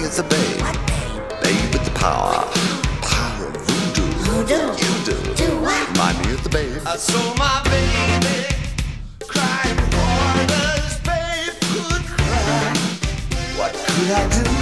is a babe. Babe with the power. Power of voodoo. You do. Remind me of the babe. I saw my baby crying for this babe could cry. What could I do?